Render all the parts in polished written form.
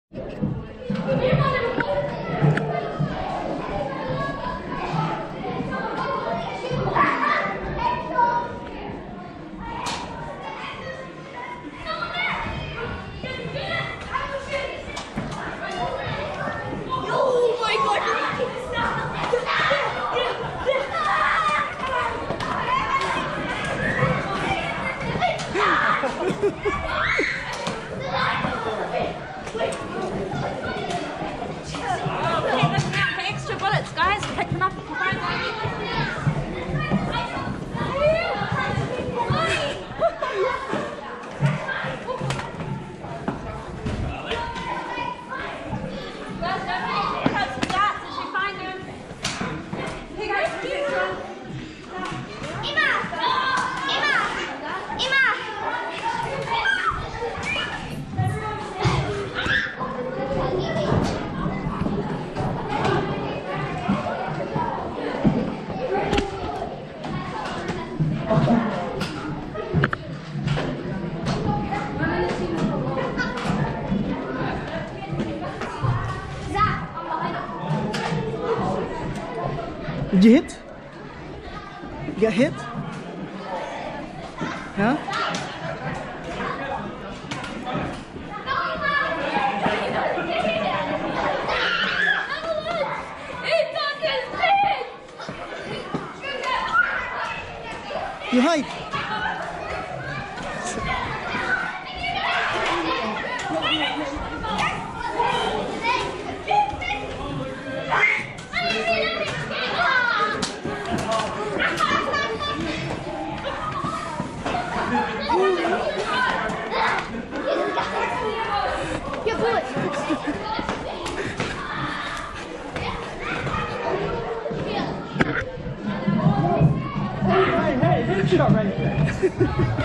Extra bullets, guys. Pick them up if you find them. Did you hit? You got hit? Huh? You hide. Shot right there.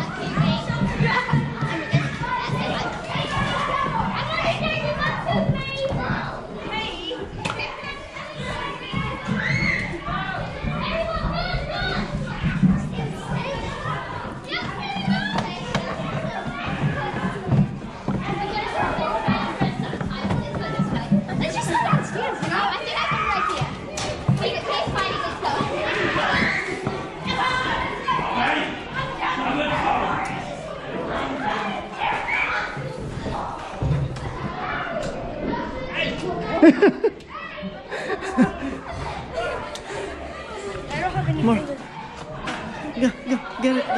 More. Go, get it,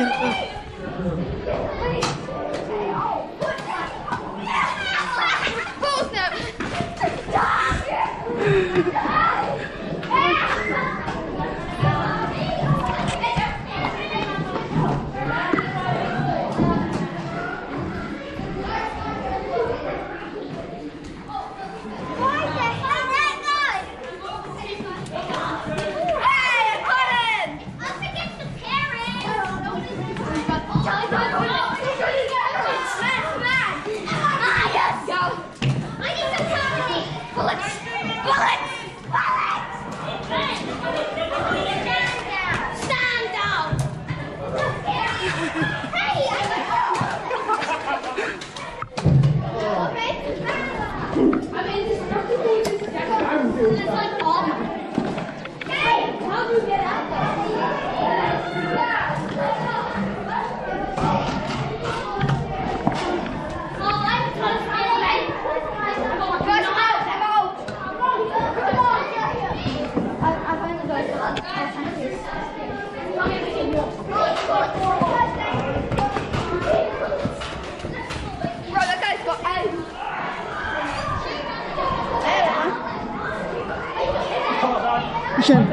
Eshan.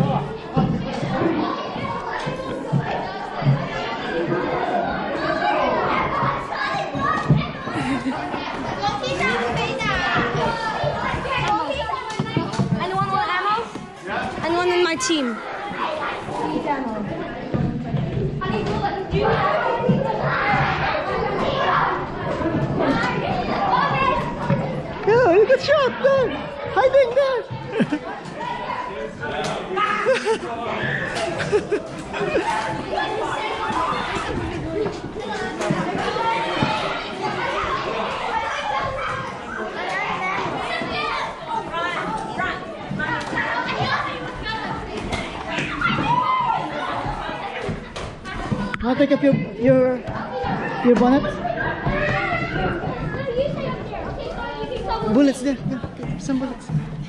Anyone want ammo? Anyone in my team? Oh, you got shot there! Hiding there! I'll take up your bonnet. Bullets there. Yeah, some bullets.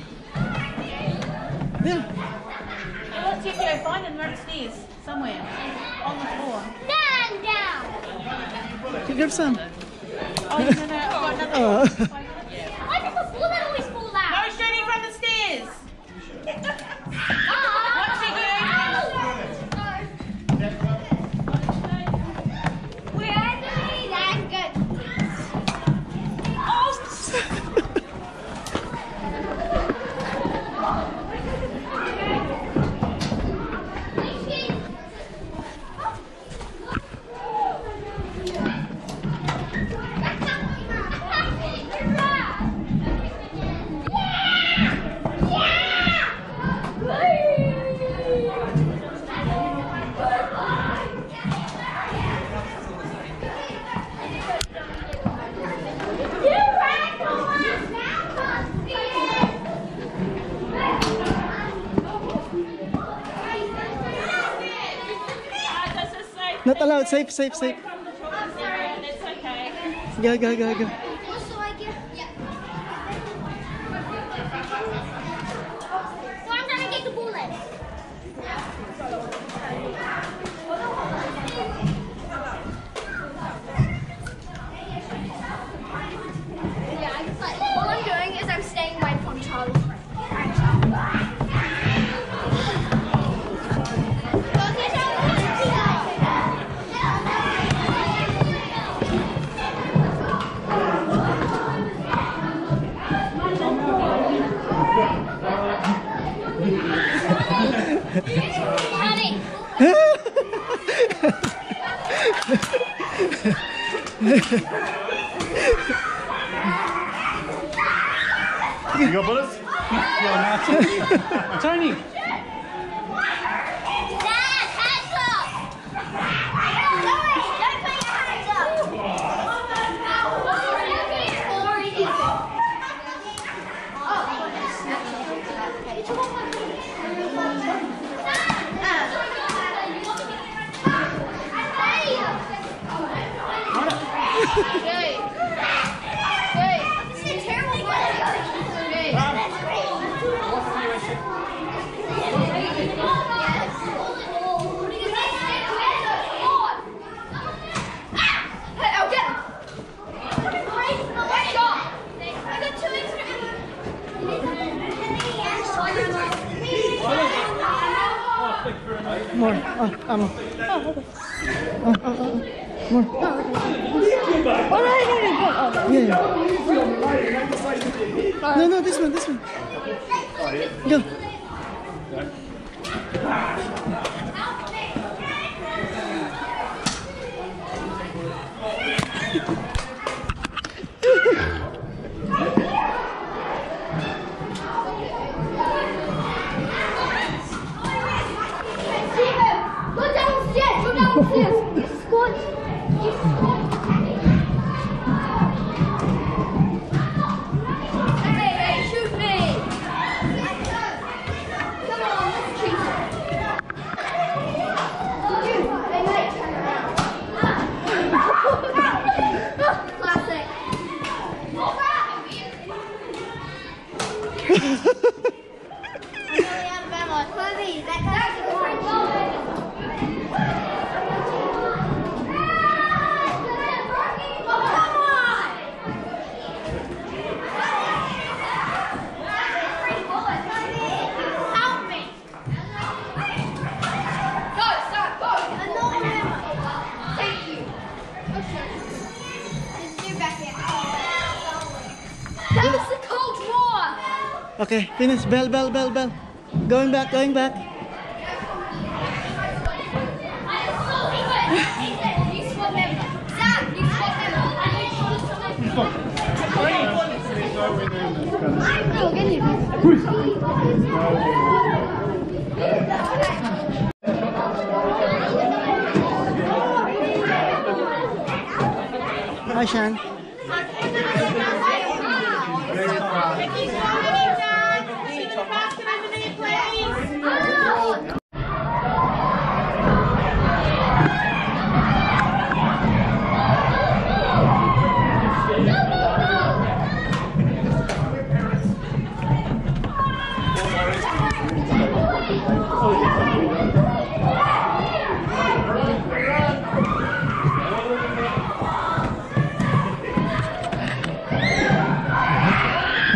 There. Let's see if you find them. They're upstairs somewhere on the floor. Stand down. Grab some. Oh, no, I've got another one. Why does the bullet always fall out? No shooting from the stairs. What's he doing? We're actually that good. Not allowed. Safe, safe, safe. It's okay. Go, go, go, go. Also, I get. Yeah. So I'm gonna get the bullet. All I'm doing is I'm staying away from Charlie. Honey. You got bullets? Tony. Dad, hands up! Don't put your hands up! Wait. This is a terrible I'll get him. I got 2 extra More. Ammo. More. Yeah. No, this one. Go. Go downstairs. Squat. Hey, shoot me. Come on, let's treat him. Hey, mate, turn around. Classic. I'm really out of ammo. Chloe, that guy's a great ball. Okay, finish. Bell. Going back. Hi, Shan.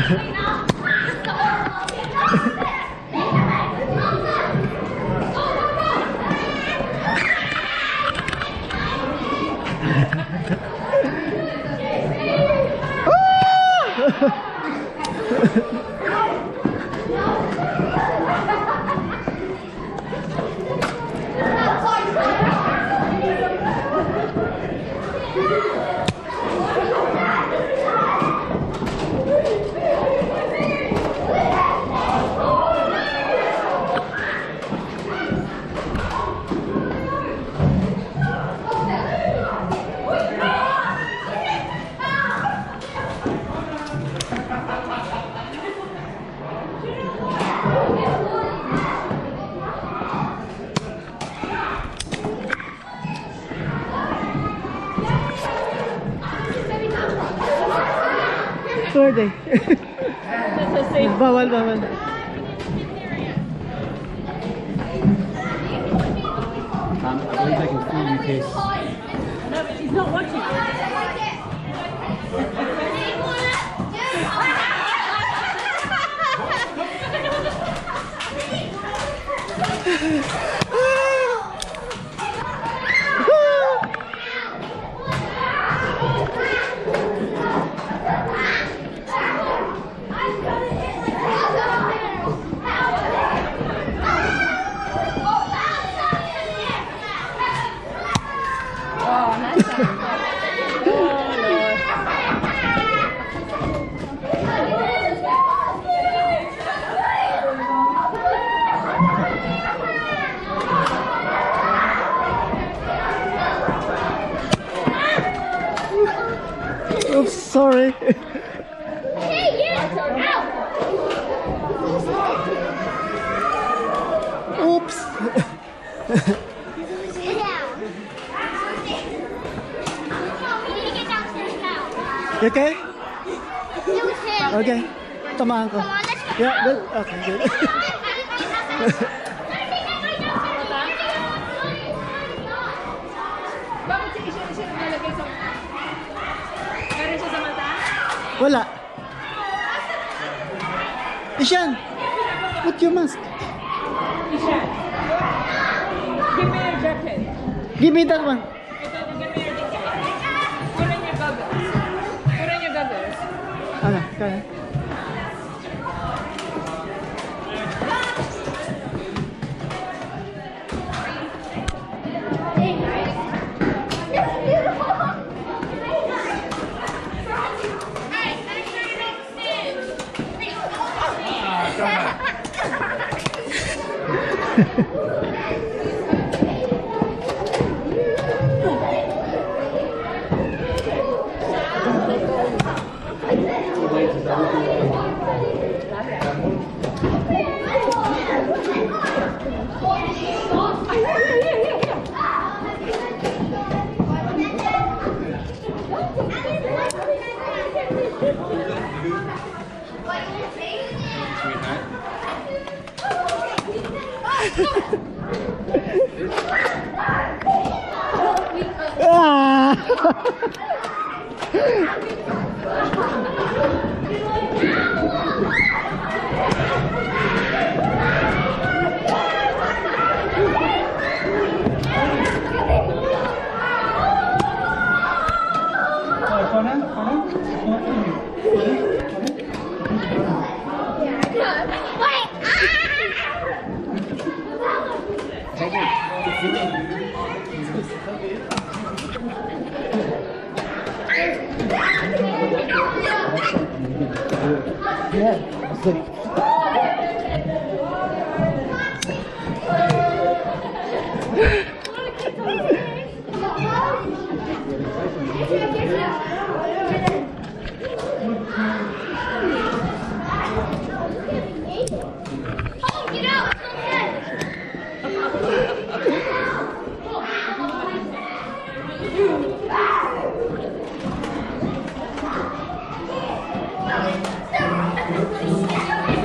Birthday. Bawal, bawal. I believe I can film in case. No, but she's not watching. Oops, sorry. Hey, yes! Ow! Oops. Sit down. We need to get downstairs now. You okay? It was him. Okay. Tamaan ko. Come on, let's go. Yeah, good. Okay, good. Bakit si Eshan nalagay sa... Meron siya sa mata? Wala. Eshan, put your mask. Eshan, give me your jacket. Give me that one. Ito, give me your jacket. Put on your goggles. Put on your goggles. Ano, kaya? Ah! Get out!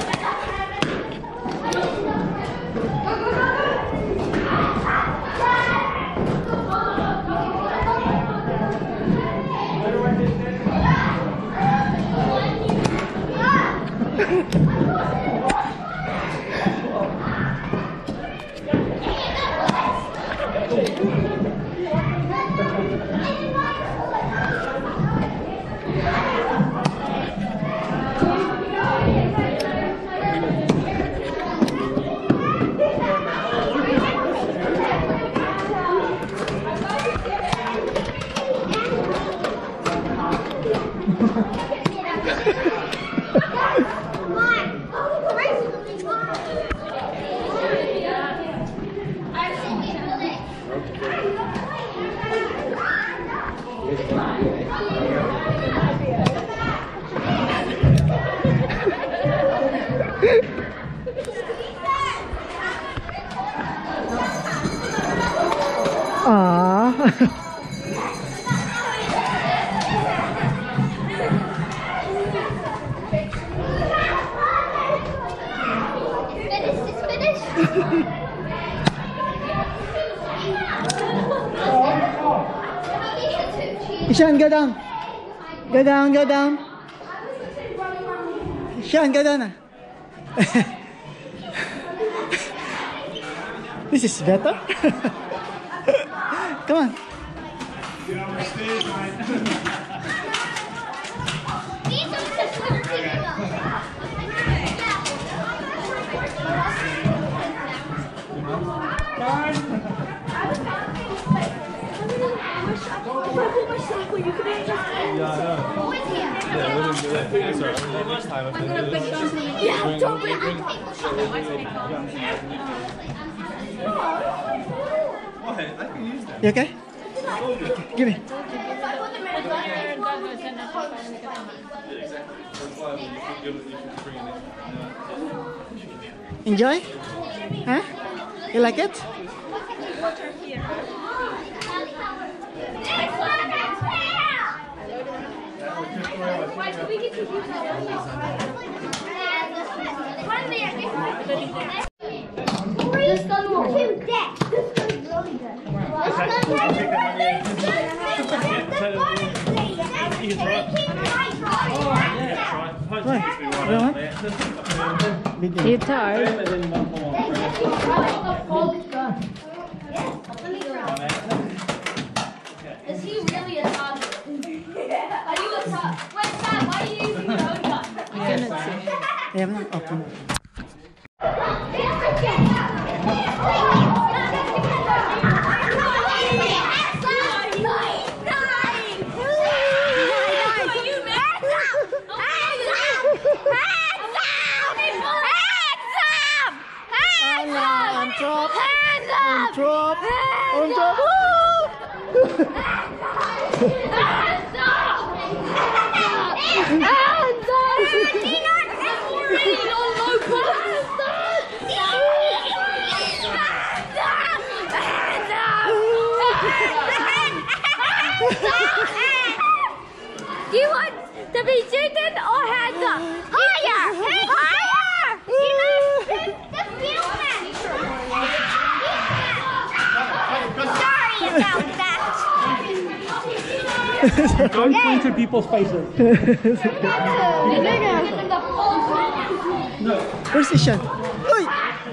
Eshan, go down. Go down, go down. Eshan, go down. This is better. Come on. You okay? Give me. Enjoy? Huh? You like it? This gun will kill death. This gun's really good. This gun You tired? Is he really a toddler? Are you a toddler? Wait, Dad, why are you using your own gun? I have not opened. Drop. Do you want to be shooting or hands up? Higher! Higher! The filming! Sorry about that. Don't point at people's faces. Where's Eshan? Oi!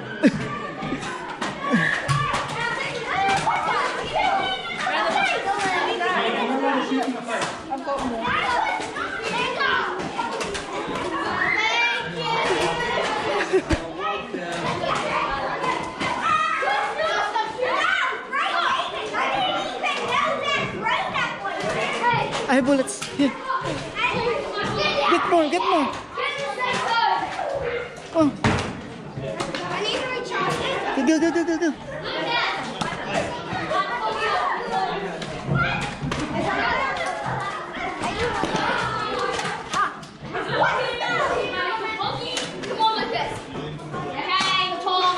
I have bullets. Here. Get more, get more. Oh. I need to recharge it. Go. Come on like this. Okay, tall.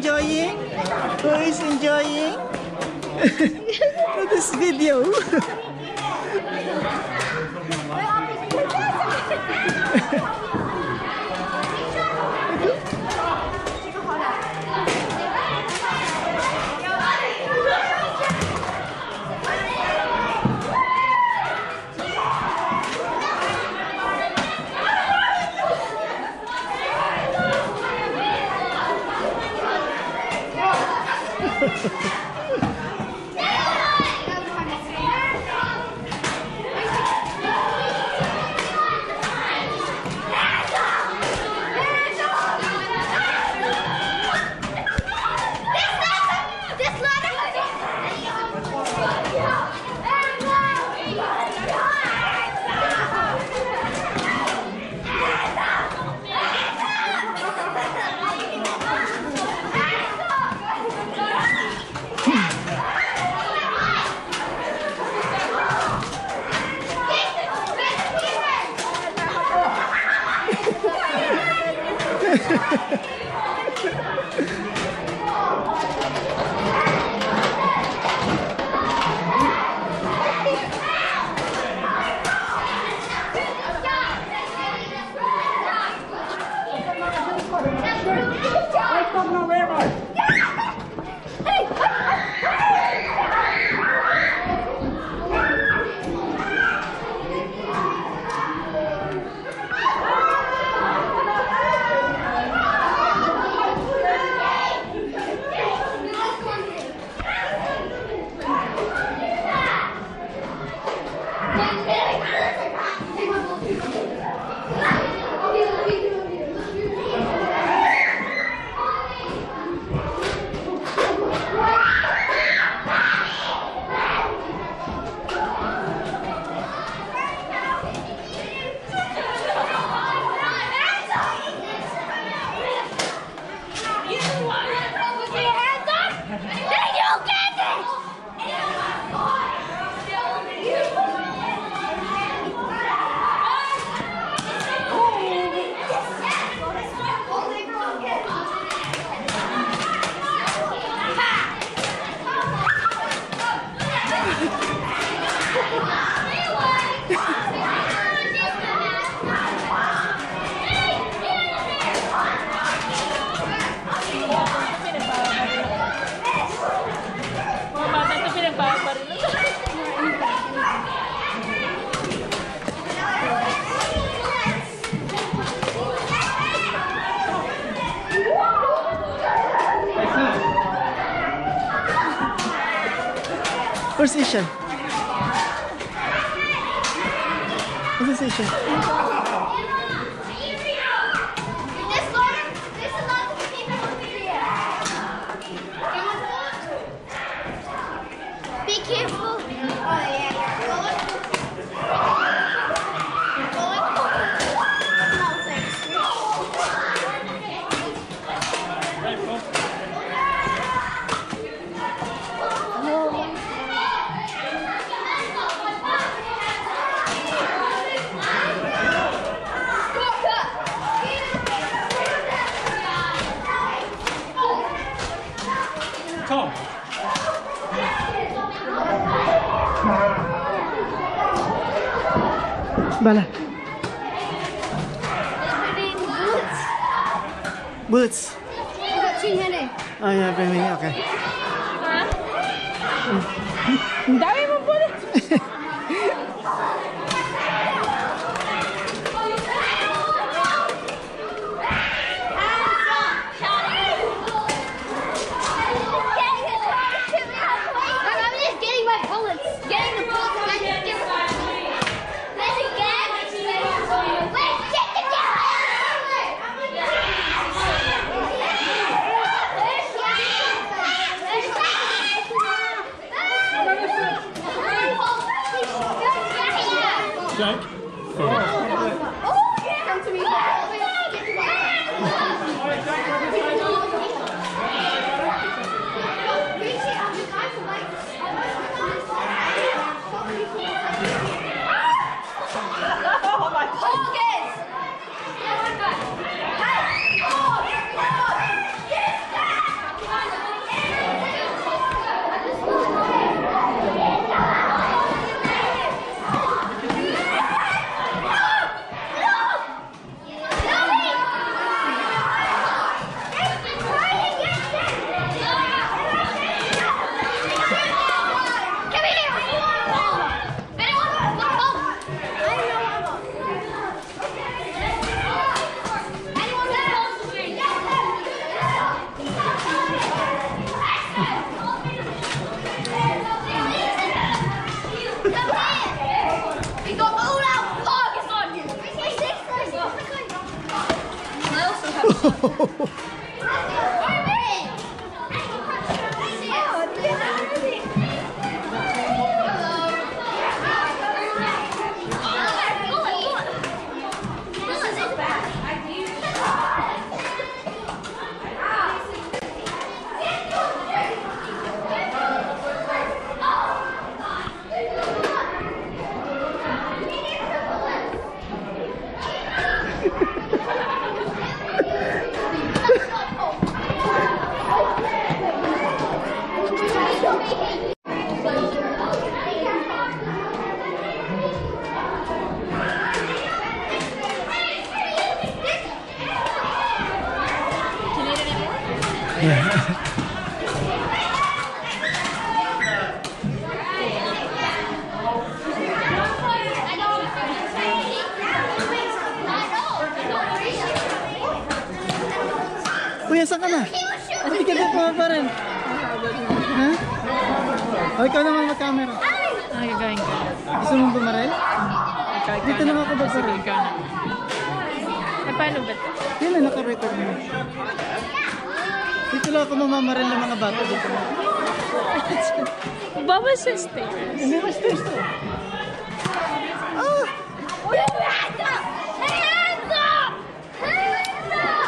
enjoying? Who is enjoying? This video. Where's Eshan? Where's Eshan? Be careful. Oh yeah. Tom. Bala. Boots. Oh yeah, baby. Okay. Ang dami mo po. Jack. Kuya, saan ka na? Hindi ka dito pa rin. Ha? O, ikaw naman mag-camera. Ano gagawin ka? Gusto mong bumarel? Dito na ako babarel. Paano ba ito? Yun na, naka-record mo. Dito lang ako mamamarel ng mga bata dito. Baba sa stairs. Hindi ba stairs to? Ah! Hands up! Hands up! Hands up!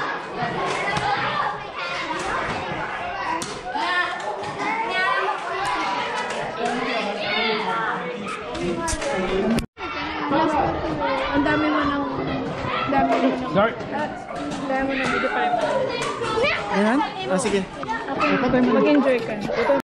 Ang dami mo ng... Start. Ang dami mo ng video pa rin. Ayan? Ah, sige. Okay, mag-enjoy ka.